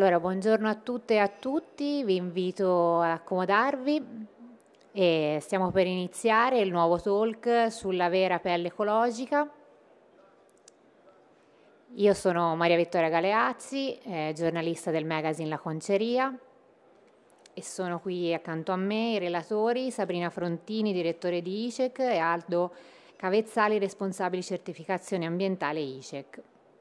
Allora, buongiorno a tutte e a tutti, vi invito ad accomodarvi e stiamo per iniziare il nuovo talk sulla vera pelle ecologica. Io sono Maria Vittoria Galeazzi, giornalista del magazine La Conceria e sono qui accanto a me i relatori Sabrina Frontini, direttore di ICEC, e Aldo Cavezzali, responsabile certificazione ambientale ICEC.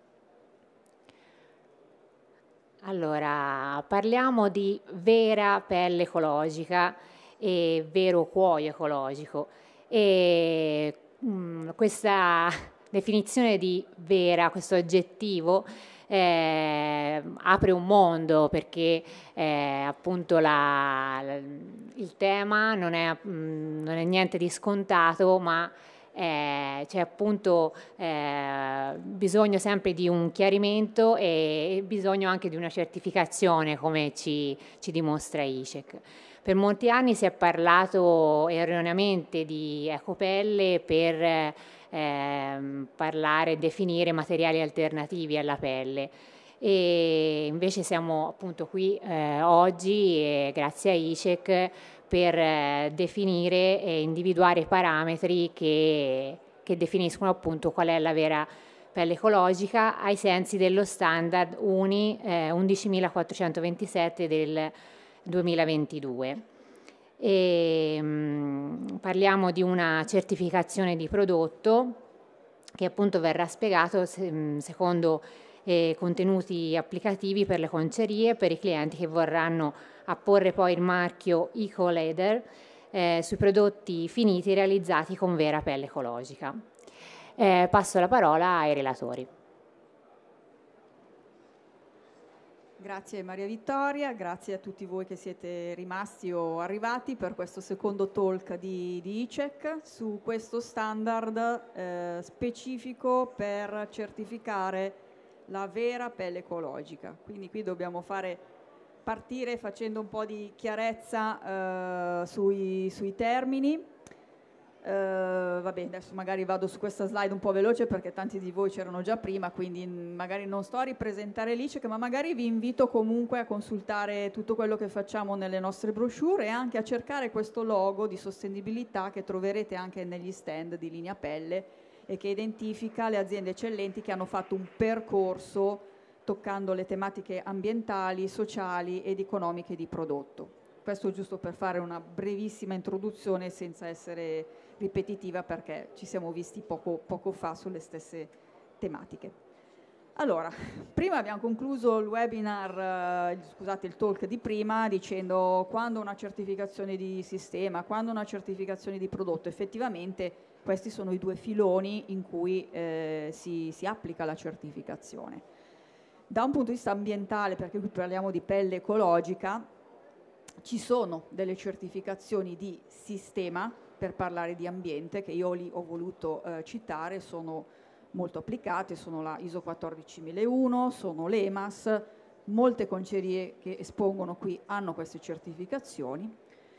Allora, parliamo di vera pelle ecologica e vero cuoio ecologico. E questa definizione di vera, questo aggettivo, apre un mondo perché appunto il tema non è niente di scontato, ma c'è appunto bisogno sempre di un chiarimento e bisogno anche di una certificazione, come ci dimostra ICEC. Per molti anni si è parlato erroneamente di ecopelle per parlare e definire materiali alternativi alla pelle. E invece siamo appunto qui oggi, grazie a ICEC, per definire e individuare i parametri che definiscono appunto qual è la vera pelle ecologica ai sensi dello standard UNI 11.427 del 2022. Parliamo di una certificazione di prodotto che appunto verrà spiegato secondo contenuti applicativi per le concerie, per i clienti che vorranno apporre poi il marchio EcoLeder sui prodotti finiti realizzati con vera pelle ecologica. Passo la parola ai relatori. Grazie Maria Vittoria, grazie a tutti voi che siete rimasti o arrivati per questo secondo talk di ICEC su questo standard specifico per certificare la vera pelle ecologica. Quindi qui dobbiamo partire facendo un po' di chiarezza sui termini. Vabbè, adesso magari vado su questa slide un po' veloce perché tanti di voi c'erano già prima, quindi magari non sto a ripresentare l'ICEC, ma magari vi invito comunque a consultare tutto quello che facciamo nelle nostre brochure e anche a cercare questo logo di sostenibilità che troverete anche negli stand di Linea Pelle e che identifica le aziende eccellenti che hanno fatto un percorso toccando le tematiche ambientali, sociali ed economiche di prodotto. Questo giusto per fare una brevissima introduzione senza essere ripetitiva perché ci siamo visti poco fa sulle stesse tematiche. Allora, prima abbiamo concluso il webinar, scusate il talk di prima, dicendo quando una certificazione di sistema, quando una certificazione di prodotto. Effettivamente questi sono i due filoni in cui si applica la certificazione. Da un punto di vista ambientale, perché qui parliamo di pelle ecologica, ci sono delle certificazioni di sistema per parlare di ambiente che io li ho voluto citare, sono molto applicate, sono la ISO 14001, sono l'EMAS, molte concerie che espongono qui hanno queste certificazioni,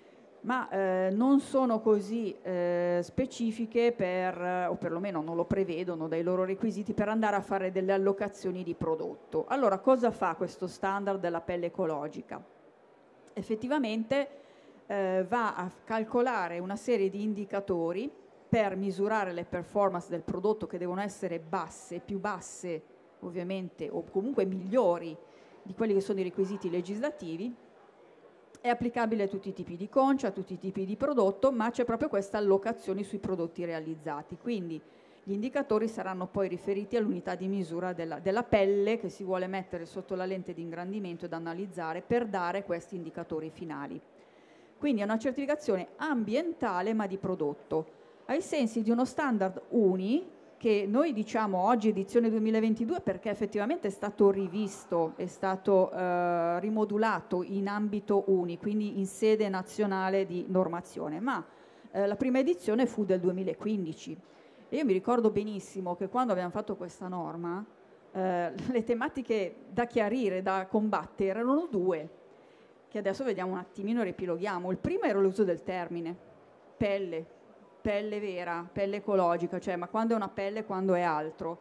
ma non sono così specifiche o perlomeno non lo prevedono dai loro requisiti per andare a fare delle allocazioni di prodotto. Allora, cosa fa questo standard della pelle ecologica? Effettivamente va a calcolare una serie di indicatori per misurare le performance del prodotto che devono essere basse, più basse ovviamente o comunque migliori di quelli che sono i requisiti legislativi. È applicabile a tutti i tipi di concia, a tutti i tipi di prodotto, ma c'è proprio questa allocazione sui prodotti realizzati. Quindi gli indicatori saranno poi riferiti all'unità di misura della pelle che si vuole mettere sotto la lente di ingrandimento ed analizzare per dare questi indicatori finali. Quindi è una certificazione ambientale ma di prodotto, ai sensi di uno standard UNI che noi diciamo oggi edizione 2022 perché effettivamente è stato rivisto, è stato rimodulato in ambito UNI, quindi in sede nazionale di normazione, ma la prima edizione fu del 2015. E io mi ricordo benissimo che quando abbiamo fatto questa norma le tematiche da chiarire, da combattere erano due, che adesso vediamo un attimino, riepiloghiamo. Il primo era l'uso del termine pelle vera, pelle ecologica, cioè ma quando è una pelle, quando è altro.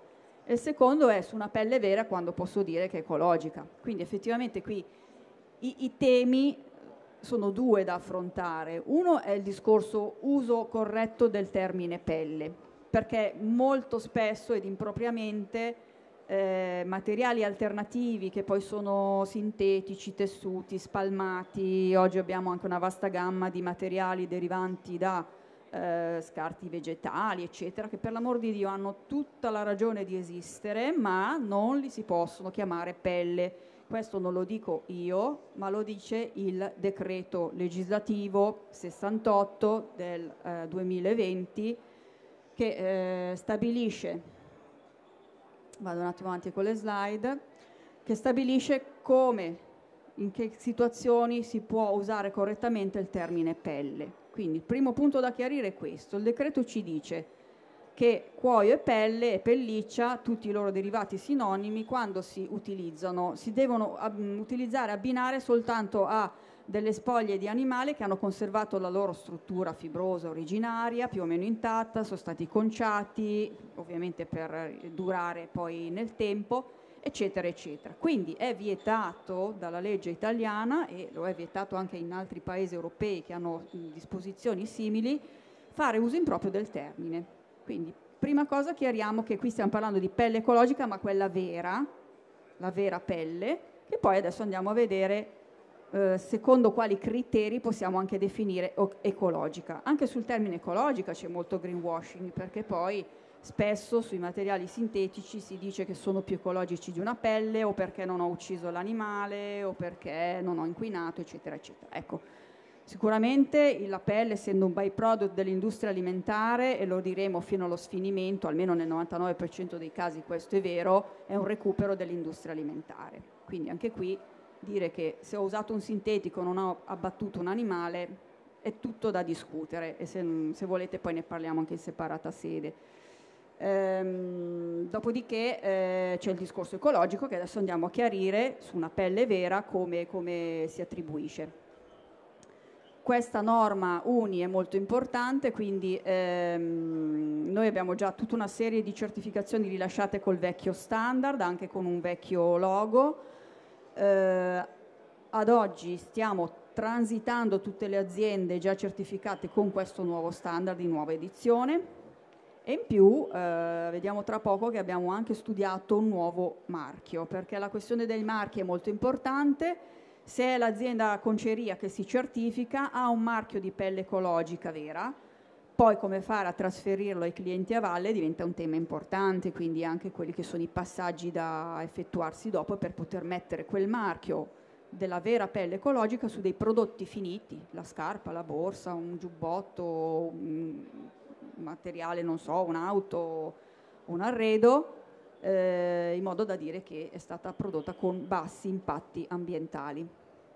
e il secondo è su una pelle vera quando posso dire che è ecologica. Quindi effettivamente qui i temi sono due da affrontare. Uno è il discorso uso corretto del termine pelle, perché molto spesso ed impropriamente materiali alternativi che poi sono sintetici, tessuti, spalmati, oggi abbiamo anche una vasta gamma di materiali derivanti da scarti vegetali, eccetera, che per l'amor di Dio hanno tutta la ragione di esistere, ma non li si possono chiamare pelle. Questo non lo dico io, ma lo dice il decreto legislativo 68 del 2020 che stabilisce, vado un attimo avanti con le slide, che stabilisce come, in che situazioni si può usare correttamente il termine pelle. Quindi il primo punto da chiarire è questo. Il decreto ci dice che cuoio e pelle e pelliccia, tutti i loro derivati sinonimi, quando si utilizzano, si devono utilizzare, abbinare soltanto a delle spoglie di animale che hanno conservato la loro struttura fibrosa originaria, più o meno intatta, sono stati conciati, ovviamente per durare poi nel tempo, eccetera, eccetera. Quindi è vietato dalla legge italiana, e lo è vietato anche in altri paesi europei che hanno disposizioni simili, fare uso improprio del termine. Quindi, prima cosa, chiariamo che qui stiamo parlando di pelle ecologica, ma quella vera, la vera pelle, che poi adesso andiamo a vedere secondo quali criteri possiamo anche definire ecologica. Anche sul termine ecologica c'è molto greenwashing, perché poi spesso sui materiali sintetici si dice che sono più ecologici di una pelle, o perché non ho ucciso l'animale, o perché non ho inquinato, eccetera, eccetera. Ecco, sicuramente la pelle, essendo un byproduct dell'industria alimentare, e lo diremo fino allo sfinimento, almeno nel 99% dei casi questo è vero, è un recupero dell'industria alimentare. Quindi anche qui dire che se ho usato un sintetico non ho abbattuto un animale è tutto da discutere, e se volete poi ne parliamo anche in separata sede. Dopodiché c'è il discorso ecologico, che adesso andiamo a chiarire su una pelle vera come si attribuisce. Questa norma UNI è molto importante, quindi noi abbiamo già tutta una serie di certificazioni rilasciate col vecchio standard, anche con un vecchio logo. Ad oggi stiamo transitando tutte le aziende già certificate con questo nuovo standard di nuova edizione, e in più vediamo tra poco che abbiamo anche studiato un nuovo marchio, perché la questione dei marchi è molto importante. Se è l'azienda conceria che si certifica, ha un marchio di pelle ecologica vera, poi come fare a trasferirlo ai clienti a valle diventa un tema importante, quindi anche quelli che sono i passaggi da effettuarsi dopo per poter mettere quel marchio della vera pelle ecologica su dei prodotti finiti, la scarpa, la borsa, un giubbotto, un materiale, non so, un'auto, un arredo, in modo da dire che è stata prodotta con bassi impatti ambientali.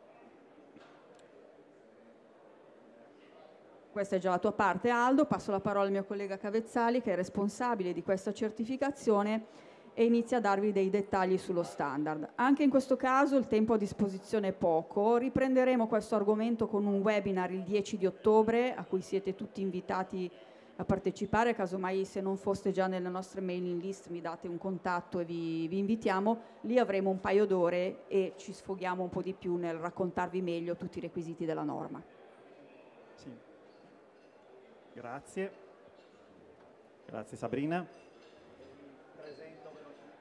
Questa è già la tua parte, Aldo. Passo la parola al mio collega Cavezzali, che è responsabile di questa certificazione, e inizia a darvi dei dettagli sullo standard. Anche in questo caso il tempo a disposizione è poco. Riprenderemo questo argomento con un webinar il 10 di ottobre, a cui siete tutti invitati a partecipare. Casomai, se non foste già nelle nostre mailing list, mi date un contatto e vi invitiamo. Lì avremo un paio d'ore e ci sfoghiamo un po' di più nel raccontarvi meglio tutti i requisiti della norma. Sì. Grazie. Grazie Sabrina. Presento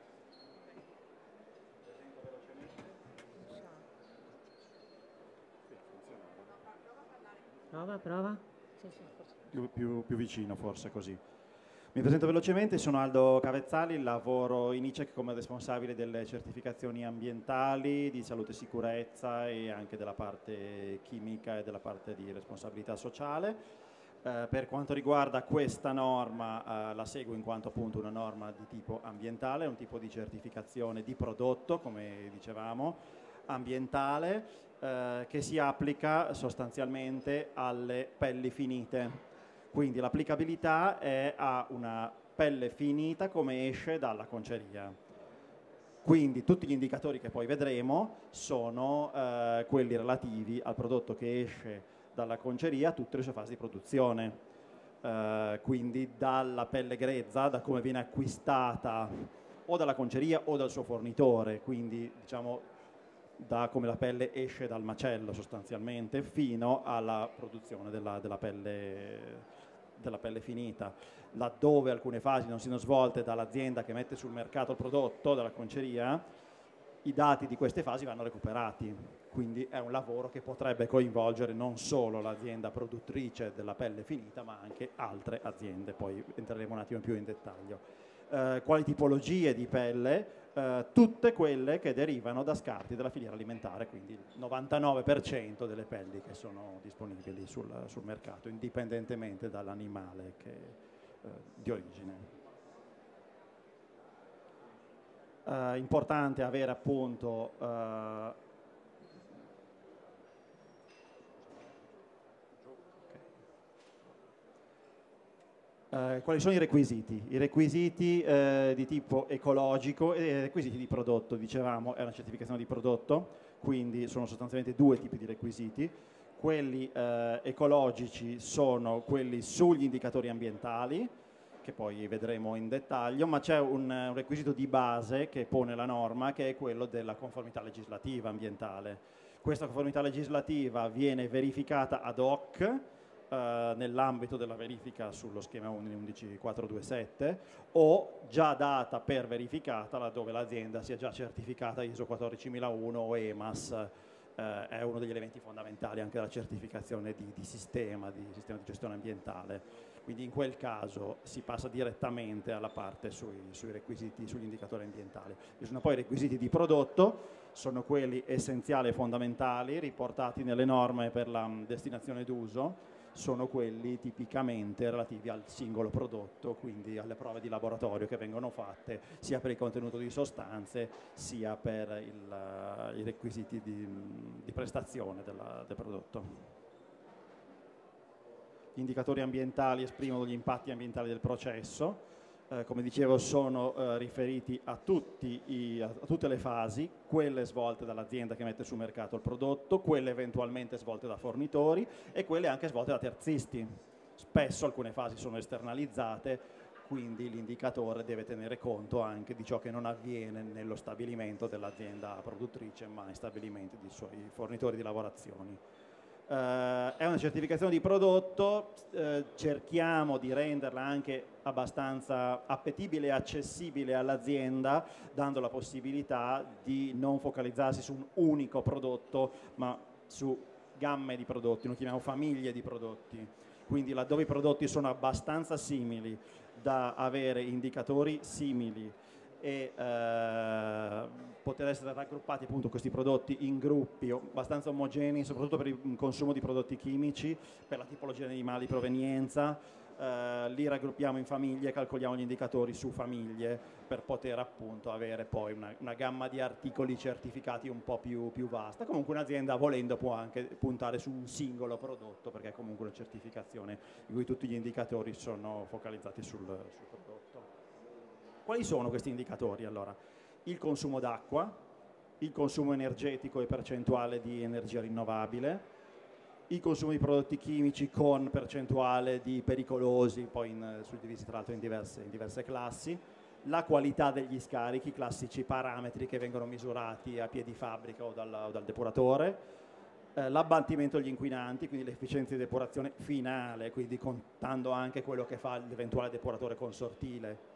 velocemente. Prova. Più vicino forse, così. Mi presento velocemente, sono Aldo Cavezzali, lavoro in ICEC come responsabile delle certificazioni ambientali, di salute e sicurezza, e anche della parte chimica e della parte di responsabilità sociale. Per quanto riguarda questa norma, la seguo in quanto appunto una norma di tipo ambientale, un tipo di certificazione di prodotto, come dicevamo, ambientale, che si applica sostanzialmente alle pelli finite. Quindi l'applicabilità è a una pelle finita come esce dalla conceria. Quindi tutti gli indicatori che poi vedremo sono quelli relativi al prodotto che esce dalla conceria a tutte le sue fasi di produzione. Quindi dalla pelle grezza, da come viene acquistata o dalla conceria o dal suo fornitore, quindi diciamo da come la pelle esce dal macello sostanzialmente fino alla produzione della pelle finita. Laddove alcune fasi non siano svolte dall'azienda che mette sul mercato il prodotto, dalla conceria, i dati di queste fasi vanno recuperati, quindi è un lavoro che potrebbe coinvolgere non solo l'azienda produttrice della pelle finita ma anche altre aziende, poi entreremo un attimo più in dettaglio. Quali tipologie di pelle? Tutte quelle che derivano da scarti della filiera alimentare, quindi il 99% delle pelli che sono disponibili sul mercato, indipendentemente dall'animale di origine. Importante avere appunto quali sono i requisiti? I requisiti di tipo ecologico e i requisiti di prodotto, dicevamo, è una certificazione di prodotto, quindi sono sostanzialmente due tipi di requisiti. Quelli ecologici sono quelli sugli indicatori ambientali, che poi vedremo in dettaglio, ma c'è un requisito di base che pone la norma, che è quello della conformità legislativa ambientale. Questa conformità legislativa viene verificata ad hoc nell'ambito della verifica sullo schema 11427 o già data per verificata laddove l'azienda sia già certificata ISO 14001 o EMAS. È uno degli elementi fondamentali anche della certificazione di sistema di gestione ambientale. Quindi in quel caso si passa direttamente alla parte sui requisiti, sugli indicatori ambientali. Ci sono poi i requisiti di prodotto, sono quelli essenziali e fondamentali, riportati nelle norme per la destinazione d'uso, sono quelli tipicamente relativi al singolo prodotto, quindi alle prove di laboratorio che vengono fatte sia per il contenuto di sostanze sia per i requisiti di prestazione del prodotto. Gli indicatori ambientali esprimono gli impatti ambientali del processo, come dicevo sono riferiti a tutte le fasi, quelle svolte dall'azienda che mette sul mercato il prodotto, quelle eventualmente svolte da fornitori e quelle anche svolte da terzisti. Spesso alcune fasi sono esternalizzate, quindi l'indicatore deve tenere conto anche di ciò che non avviene nello stabilimento dell'azienda produttrice, ma in stabilimenti dei suoi fornitori di lavorazioni. È una certificazione di prodotto, cerchiamo di renderla anche abbastanza appetibile e accessibile all'azienda, dando la possibilità di non focalizzarsi su un unico prodotto, ma su gamme di prodotti, noi chiamiamo famiglie di prodotti. Quindi laddove i prodotti sono abbastanza simili da avere indicatori simili e poter essere raggruppati appunto questi prodotti in gruppi abbastanza omogenei, soprattutto per il consumo di prodotti chimici, per la tipologia di animali di provenienza, li raggruppiamo in famiglie, calcoliamo gli indicatori su famiglie per poter appunto avere poi una gamma di articoli certificati un po' più vasta. Comunque un'azienda volendo può anche puntare su un singolo prodotto, perché è comunque una certificazione in cui tutti gli indicatori sono focalizzati sul prodotto. Quali sono questi indicatori allora? Il consumo d'acqua, il consumo energetico e percentuale di energia rinnovabile, il consumo di prodotti chimici con percentuale di pericolosi, poi suddivisi tra l'altro in diverse classi, la qualità degli scarichi, classici parametri che vengono misurati a piedi fabbrica o dal depuratore, l'abbattimento degli inquinanti, quindi l'efficienza di depurazione finale, quindi contando anche quello che fa l'eventuale depuratore consortile,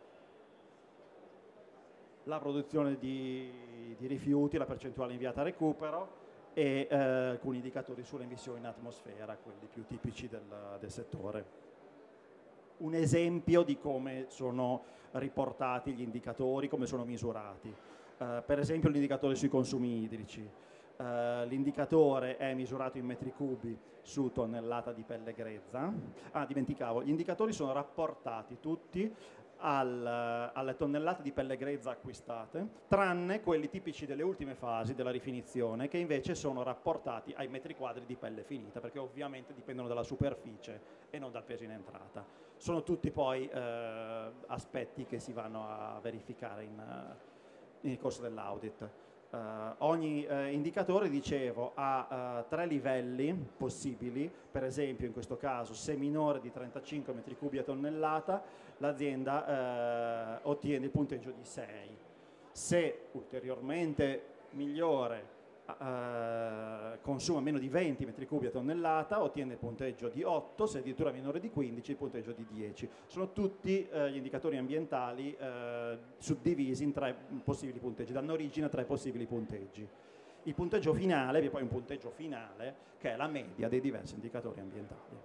la produzione di rifiuti, la percentuale inviata a recupero e alcuni indicatori sulle emissioni in atmosfera, quelli più tipici del settore. Un esempio di come sono riportati gli indicatori, come sono misurati. Per esempio l'indicatore sui consumi idrici. L'indicatore è misurato in metri cubi su tonnellata di pelle grezza. Dimenticavo, gli indicatori sono rapportati tutti alle tonnellate di pelle grezza acquistate, tranne quelli tipici delle ultime fasi della rifinizione, che invece sono rapportati ai metri quadri di pelle finita, perché ovviamente dipendono dalla superficie e non dal peso in entrata. Sono tutti poi aspetti che si vanno a verificare nel corso dell'audit. Ogni indicatore, dicevo, ha 3 livelli possibili. Per esempio, in questo caso, se minore di 35 metri cubi a tonnellata, l'azienda ottiene il punteggio di 6. Se ulteriormente migliore, consuma meno di 20 metri cubi a tonnellata, ottiene il punteggio di 8, se addirittura minore di 15 il punteggio di 10. Sono tutti gli indicatori ambientali suddivisi in 3 possibili punteggi, danno origine a 3 possibili punteggi. Il punteggio finale, vi è poi un punteggio finale che è la media dei diversi indicatori ambientali.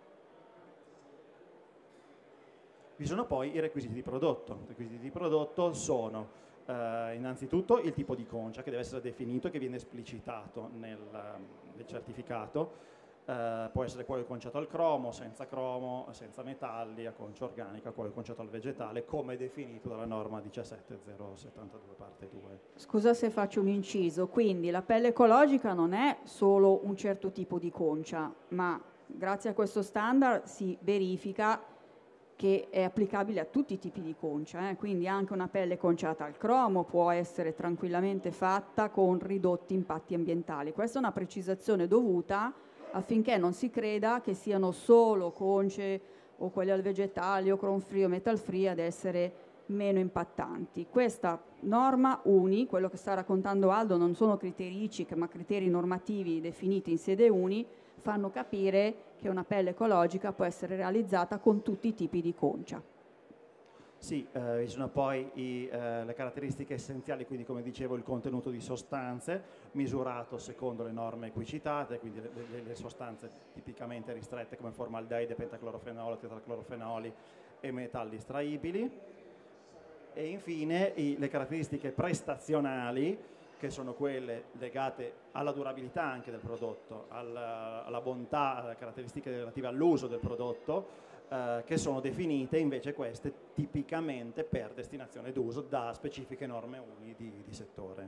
Vi sono poi i requisiti di prodotto. I requisiti di prodotto sono innanzitutto il tipo di concia che deve essere definito e che viene esplicitato nel certificato. Può essere cuoio conciato al cromo, senza metalli, a concia organica, cuoio conciato al vegetale, come definito dalla norma 17072 parte 2. Scusa se faccio un inciso, quindi la pelle ecologica non è solo un certo tipo di concia, ma grazie a questo standard si verifica che è applicabile a tutti i tipi di concia, quindi anche una pelle conciata al cromo può essere tranquillamente fatta con ridotti impatti ambientali. Questa è una precisazione dovuta affinché non si creda che siano solo conce o quelle al vegetale o chrome free o metal free ad essere meno impattanti. Questa norma UNI, quello che sta raccontando Aldo, non sono criteri ICIC ma criteri normativi definiti in sede UNI, fanno capire che una pelle ecologica può essere realizzata con tutti i tipi di concia. Sì, ci sono poi le caratteristiche essenziali, quindi come dicevo il contenuto di sostanze misurato secondo le norme qui citate, quindi le sostanze tipicamente ristrette come formaldeide, pentaclorofenolo, tetraclorofenoli e metalli estraibili. E infine le caratteristiche prestazionali, che sono quelle legate alla durabilità anche del prodotto, alla bontà, alle caratteristiche relative all'uso del prodotto, che sono definite invece queste tipicamente per destinazione d'uso da specifiche norme UNI di settore.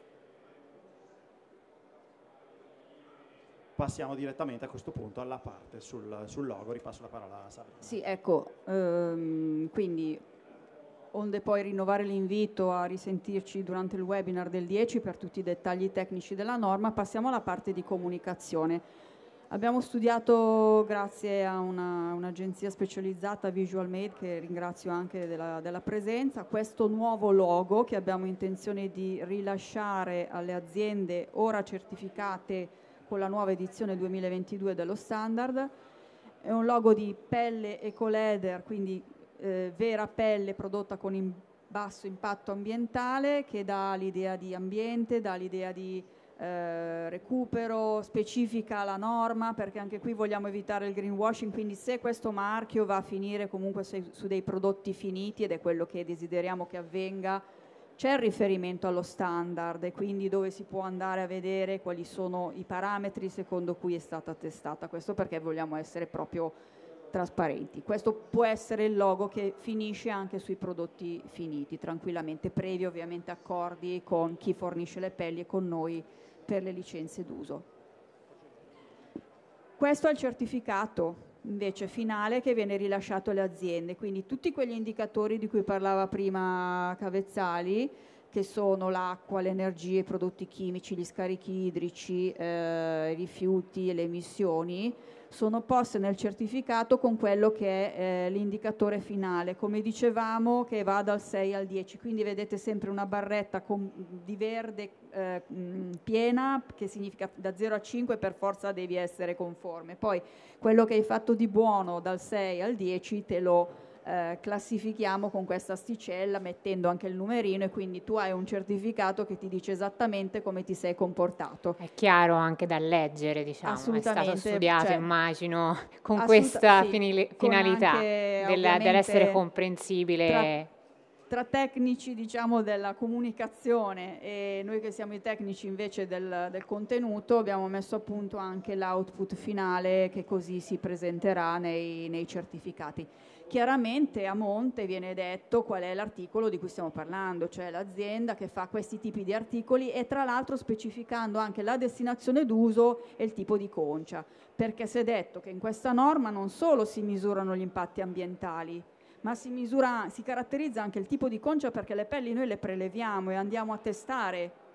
Passiamo direttamente a questo punto alla parte sul logo, ripasso la parola a Sara. Sì, ecco, quindi onde poi rinnovare l'invito a risentirci durante il webinar del 10 per tutti i dettagli tecnici della norma, passiamo alla parte di comunicazione. Abbiamo studiato, grazie a un'agenzia specializzata, Visual Made, che ringrazio anche della presenza, questo nuovo logo che abbiamo intenzione di rilasciare alle aziende ora certificate con la nuova edizione 2022 dello standard. È un logo di pelle ecoleder, quindi vera pelle prodotta con basso impatto ambientale, che dà l'idea di ambiente, dà l'idea di recupero, specifica la norma, perché anche qui vogliamo evitare il greenwashing, quindi se questo marchio va a finire comunque su dei prodotti finiti, ed è quello che desideriamo che avvenga, c'è il riferimento allo standard e quindi dove si può andare a vedere quali sono i parametri secondo cui è stata testata. Questo perché vogliamo essere proprio trasparenti. Questo può essere il logo che finisce anche sui prodotti finiti, tranquillamente, previ ovviamente accordi con chi fornisce le pelli e con noi per le licenze d'uso. Questo è il certificato invece finale che viene rilasciato alle aziende, quindi tutti quegli indicatori di cui parlava prima Cavezzali, che sono l'acqua, l'energia, i prodotti chimici, gli scarichi idrici, i rifiuti e le emissioni, sono poste nel certificato con quello che è l'indicatore finale, come dicevamo, che va dal 6 al 10, quindi vedete sempre una barretta di verde piena, che significa da 0 a 5 per forza devi essere conforme. Poi quello che hai fatto di buono dal 6 al 10 te lo classifichiamo con questa asticella mettendo anche il numerino, e quindi tu hai un certificato che ti dice esattamente come ti sei comportato. È chiaro anche da leggere, diciamo, è stato studiato, cioè, immagino, con questa sì, finalità dell'essere comprensibile. Tra tecnici, diciamo, della comunicazione e noi che siamo i tecnici invece del contenuto, abbiamo messo a punto anche l'output finale che così si presenterà nei certificati. Chiaramente a monte viene detto qual è l'articolo di cui stiamo parlando, cioè l'azienda che fa questi tipi di articoli, e tra l'altro specificando anche la destinazione d'uso e il tipo di concia, perché si è detto che in questa norma non solo si misurano gli impatti ambientali, ma si caratterizza anche il tipo di concia, perché le pelli noi le preleviamo e andiamo a testare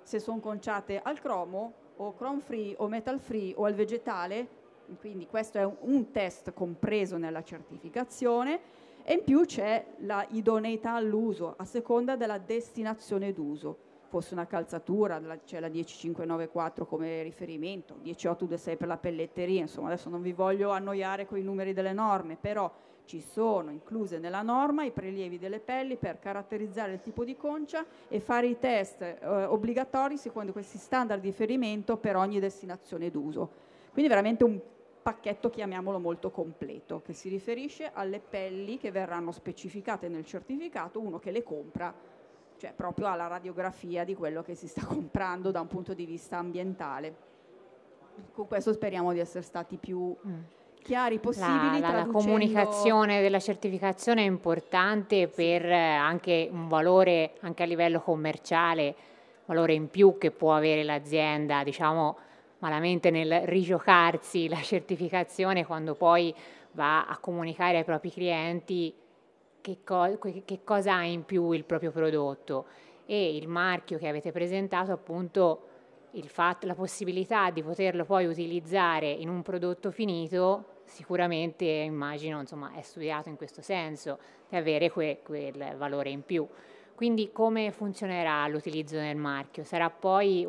se sono conciate al cromo o chrome free o metal free o al vegetale, quindi questo è un test compreso nella certificazione, e in più c'è la idoneità all'uso a seconda della destinazione d'uso. Fosse una calzatura, c'è la 10594 come riferimento, 10826 per la pelletteria, insomma adesso non vi voglio annoiare con i numeri delle norme, però ci sono incluse nella norma i prelievi delle pelli per caratterizzare il tipo di concia e fare i test obbligatori secondo questi standard di riferimento per ogni destinazione d'uso. Quindi veramente un pacchetto, chiamiamolo, molto completo, che si riferisce alle pelli che verranno specificate nel certificato, uno che le compra, cioè proprio alla radiografia di quello che si sta comprando da un punto di vista ambientale. Con questo speriamo di essere stati più chiari possibili. La comunicazione della certificazione è importante per anche un valore, anche a livello commerciale, valore in più che può avere l'azienda, diciamo malamente nel rigiocarsi la certificazione quando poi va a comunicare ai propri clienti che cosa ha in più il proprio prodotto, e il marchio che avete presentato, appunto la possibilità di poterlo poi utilizzare in un prodotto finito, sicuramente immagino, insomma, è studiato in questo senso, di avere quel valore in più. Quindi come funzionerà l'utilizzo del marchio? Sarà poi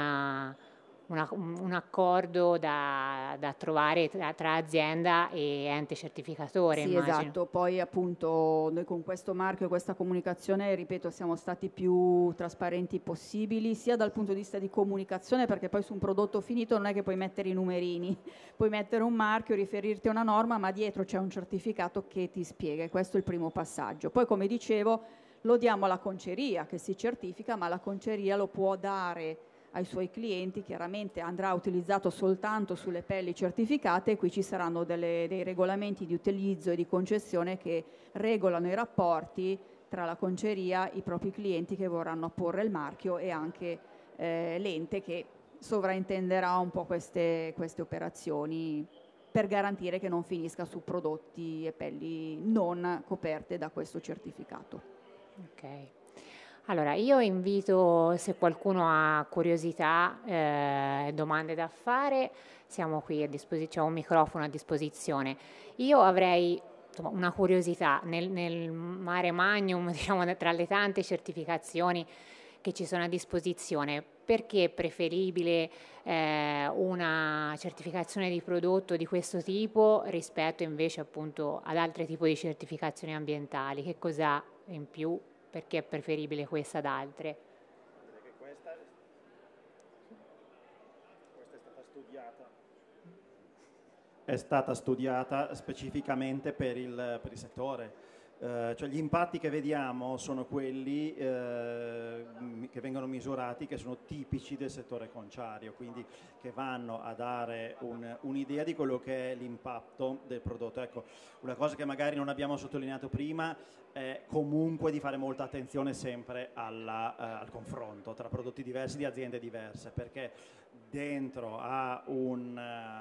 un accordo da trovare tra azienda e ente certificatore, sì, immagino. Esatto, poi appunto noi con questo marchio e questa comunicazione, ripeto, siamo stati più trasparenti possibili, sia dal punto di vista di comunicazione, perché poi su un prodotto finito non è che puoi mettere i numerini, puoi mettere un marchio, riferirti a una norma, ma dietro c'è un certificato che ti spiega, e questo è il primo passaggio. Poi, come dicevo, lo diamo alla conceria che si certifica, ma la conceria lo può dare ai suoi clienti, chiaramente andrà utilizzato soltanto sulle pelli certificate, e qui ci saranno dei regolamenti di utilizzo e di concessione che regolano i rapporti tra la conceria, i propri clienti che vorranno apporre il marchio e anche l'ente che sovraintenderà un po' queste operazioni per garantire che non finisca su prodotti e pelli non coperte da questo certificato. Ok. Allora, io invito, se qualcuno ha curiosità e domande da fare, siamo qui a disposizione, c'è un microfono a disposizione. Io avrei una curiosità nel mare magnum, diciamo, tra le tante certificazioni che ci sono a disposizione, perché è preferibile una certificazione di prodotto di questo tipo rispetto invece appunto ad altri tipi di certificazioni ambientali? Che cos'ha in più? Perché è preferibile questa ad altre? Questa è stata studiata. È stata studiata specificamente per il settore. Cioè gli impatti che vediamo sono quelli che vengono misurati, che sono tipici del settore conciario, quindi che vanno a dare un'idea di quello che è l'impatto del prodotto. Ecco, una cosa che magari non abbiamo sottolineato prima è comunque di fare molta attenzione sempre al confronto tra prodotti diversi di aziende diverse, perché dentro a un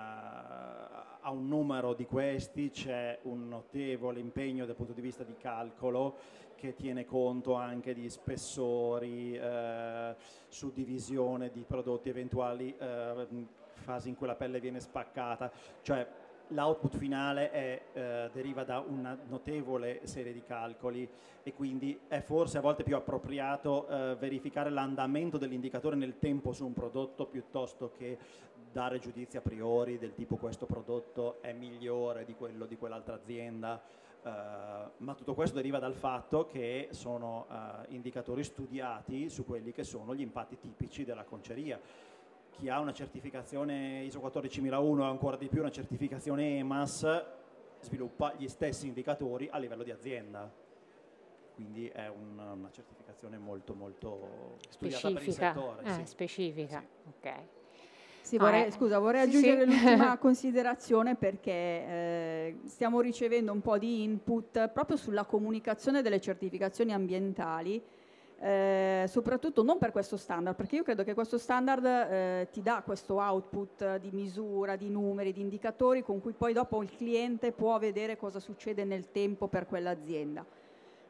numero di questi c'è un notevole impegno dal punto di vista di calcolo che tiene conto anche di spessori, suddivisione di prodotti, eventuali fasi in cui la pelle viene spaccata, cioè l'output finale deriva da una notevole serie di calcoli, e quindi è forse a volte più appropriato verificare l'andamento dell'indicatore nel tempo su un prodotto piuttosto che dare giudizi a priori del tipo questo prodotto è migliore di quello di quell'altra azienda, ma tutto questo deriva dal fatto che sono indicatori studiati su quelli che sono gli impatti tipici della conceria. Chi ha una certificazione ISO 14001 e ancora di più una certificazione EMAS sviluppa gli stessi indicatori a livello di azienda, quindi è una certificazione molto molto studiata per il settore. Sì. Specifica, sì. Ok. Sì, vorrei aggiungere l'ultima considerazione, perché stiamo ricevendo un po' di input proprio sulla comunicazione delle certificazioni ambientali, soprattutto non per questo standard, perché io credo che questo standard ti dà questo output di misura, di numeri, di indicatori con cui poi dopo il cliente può vedere cosa succede nel tempo per quell'azienda.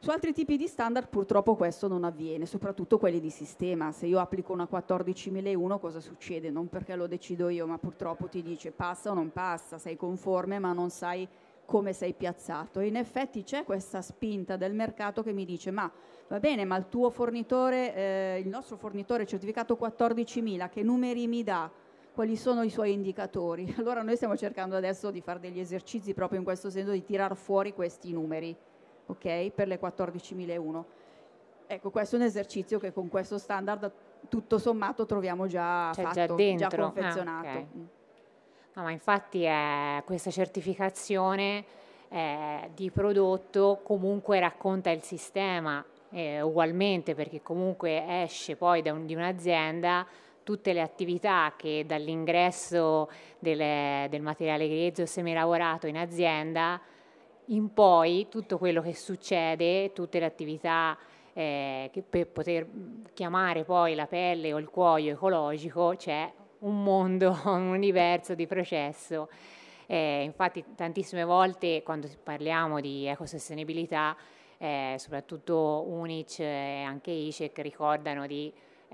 Su altri tipi di standard purtroppo questo non avviene, soprattutto quelli di sistema. Se io applico una 14001 cosa succede? Non perché lo decido io, ma purtroppo ti dice passa o non passa, sei conforme ma non sai come sei piazzato. E in effetti c'è questa spinta del mercato che mi dice ma va bene, ma il tuo fornitore, il nostro fornitore certificato 14000, che numeri mi dà? Quali sono i suoi indicatori? Allora noi stiamo cercando adesso di fare degli esercizi proprio in questo senso, di tirar fuori questi numeri, ok? Per le 14001. Ecco, questo è un esercizio che con questo standard tutto sommato troviamo già fatto, già dentro, già confezionato. Okay. No, ma infatti questa certificazione di prodotto comunque racconta il sistema ugualmente, perché comunque esce poi di un'azienda tutte le attività che dall'ingresso del materiale grezzo o semilavorato in azienda in poi, tutto quello che succede, tutte le attività che per poter chiamare poi la pelle o il cuoio ecologico, c'è un mondo, un universo di processo. Infatti tantissime volte quando parliamo di ecosostenibilità, soprattutto UNIC e anche ICEC ricordano di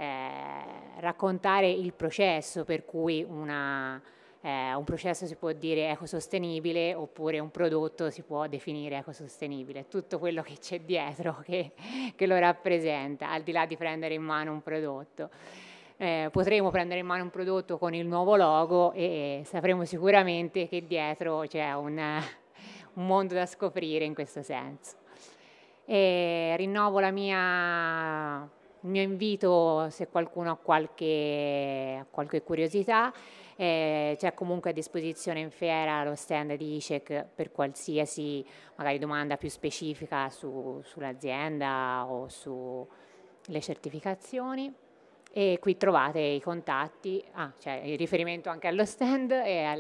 raccontare il processo per cui un processo si può dire ecosostenibile oppure un prodotto si può definire ecosostenibile, tutto quello che c'è dietro che lo rappresenta, al di là di prendere in mano un prodotto. Potremo prendere in mano un prodotto con il nuovo logo e sapremo sicuramente che dietro c'è un mondo da scoprire in questo senso. E rinnovo il mio invito se qualcuno ha qualche curiosità. C'è comunque a disposizione in fiera lo stand di ICEC per qualsiasi magari domanda più specifica sull'azienda o sulle certificazioni. E qui trovate i contatti, c'è il riferimento anche allo stand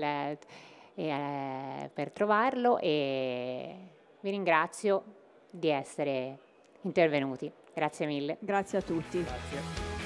per trovarlo, e vi ringrazio di essere intervenuti. Grazie mille. Grazie a tutti. Grazie.